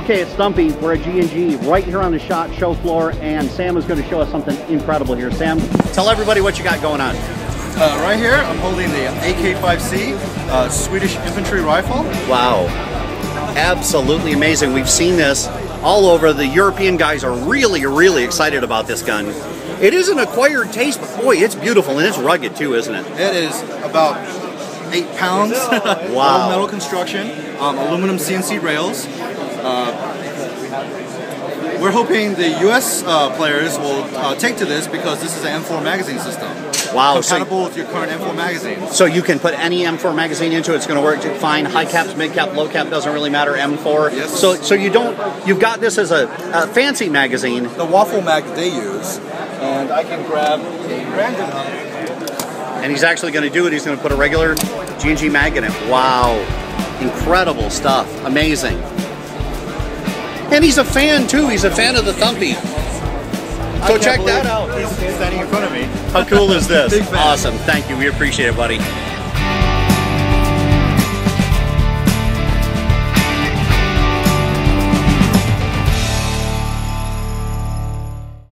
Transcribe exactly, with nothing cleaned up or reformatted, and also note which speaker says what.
Speaker 1: Okay, it's Thumpy. We're at G and G right here on the SHOT show floor, and Sam is going to show us something incredible here. Sam, tell everybody what you got going on.
Speaker 2: Uh, right here, I'm holding the A K five C uh, Swedish infantry rifle.
Speaker 1: Wow, absolutely amazing. We've seen this all over. The European guys are really, really excited about this gun. It is an acquired taste, but boy, it's beautiful and it's rugged too, isn't it?
Speaker 2: It is about eight pounds.
Speaker 1: Wow.
Speaker 2: All metal construction, um, aluminum C N C rails. Uh, we're hoping the U S uh, players will uh, take to this because this is an M four magazine system.
Speaker 1: Wow.
Speaker 2: Compatible
Speaker 1: So,
Speaker 2: with your current M four magazine.
Speaker 1: so you can put any M four magazine into it. It's going to work fine. High caps, mid cap, low cap, doesn't really matter. M four.
Speaker 2: Yes.
Speaker 1: So, so you don't. You've got this as a, a fancy magazine.
Speaker 2: The waffle mag that they use, and I can grab a random.
Speaker 1: And he's actually going to do it. He's going to put a regular G and G mag in it. Wow. Incredible stuff. Amazing. And he's a fan too. He's a fan of the Thumpy. So check that out.
Speaker 2: He's standing in front of me.
Speaker 1: How cool is this?
Speaker 2: Big fan.
Speaker 1: Awesome. Thank you. We appreciate it, buddy.